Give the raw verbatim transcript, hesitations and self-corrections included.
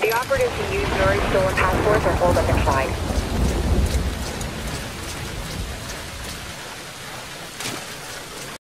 The operatives who use Nuri's stolen passports are holed up inside.